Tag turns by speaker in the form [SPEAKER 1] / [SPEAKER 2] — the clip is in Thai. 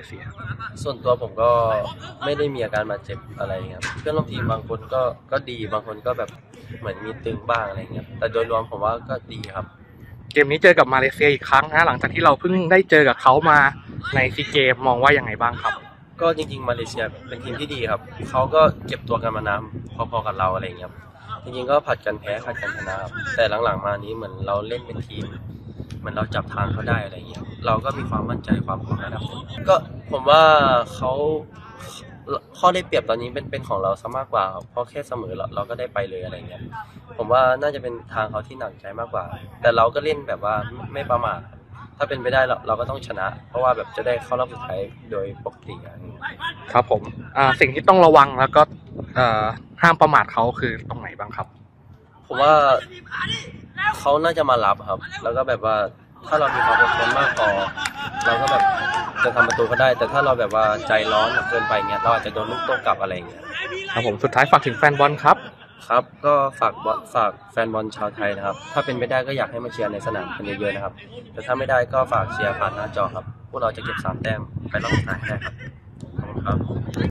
[SPEAKER 1] เลเซีย
[SPEAKER 2] ส่วนตัวผมก็ไม่ได้มีอาการบาดเจ็บอะไรครับเพื่อนร่วมทีมบางคนก็ดีบางคนก็แบบเหมือนมีตึงบ้างอะไรเงี้ยแต่โดยรวมผมว่าก็ดีครับ
[SPEAKER 1] เกมนี้เจอกับมาเลเซียอีกครั้งนะหลังจากที่เราเพิ่งได้เจอกับเขามาในซีเกมมองว่ายังไงบ้างครับ
[SPEAKER 2] ก็จริงๆมาเลเซียเป็นทีมที่ดีครับเขาก็เก็บตัวกันมานานพอๆกับเราอะไรเงี้ยจริงๆก็ผัดกันแพ้ผัดกันชนะครับแต่หลังๆมานี้เหมือนเราเล่นเป็นทีมเหมือนเราจับทางเขาได้อะไรเงี้ยเราก็มีความมั่นใจความพร้อมระดับหนึ่งก็ผมว่าเขาข้อได้เปรียบตอนนี้เป็นของเราซะมากกว่าเพราะแค่เสมอเราก็ได้ไปเลยอะไรเงี้ยผมว่าน่าจะเป็นทางเขาที่หนักใจมากกว่าแต่เราก็เล่นแบบว่าไม่ประมาทถ้าเป็นไปได้เราก็ต้องชนะเพราะว่าแบบจะได้เข้ารอบสุดท้ายโดยปกติ
[SPEAKER 1] ครับผมสิ่งที่ต้องระวังแล้วก็ห้ามประมาทเขาคือตรงไหนบ้างครับ
[SPEAKER 2] ผมว่าเขาน่าจะมารับครับแล้วก็แบบว่าถ้าเรามีความอดทนมากพอเราก็แบบจะทำประตูก็ได้แต่ถ้าเราแบบว่าใจร้อนเกินไปเงี้ยเราอาจจะโดนลูกโต้กลับอะไรเงี้ย
[SPEAKER 1] ครับผมสุดท้ายฝากถึงแฟนบอลครับ
[SPEAKER 2] ครับก็ฝากแฟนบอลชาวไทยนะครับถ้าเป็นไปได้ก็อยากให้มาเชียร์ในสนามกันเยอะๆนะครับแต่ถ้าไม่ได้ก็ฝากเชียร์ผ่านหน้าจอครับพวกเราจะเก็บ3 แต้มไปรอบสุดท้ายได้ครับขอบคุณครับ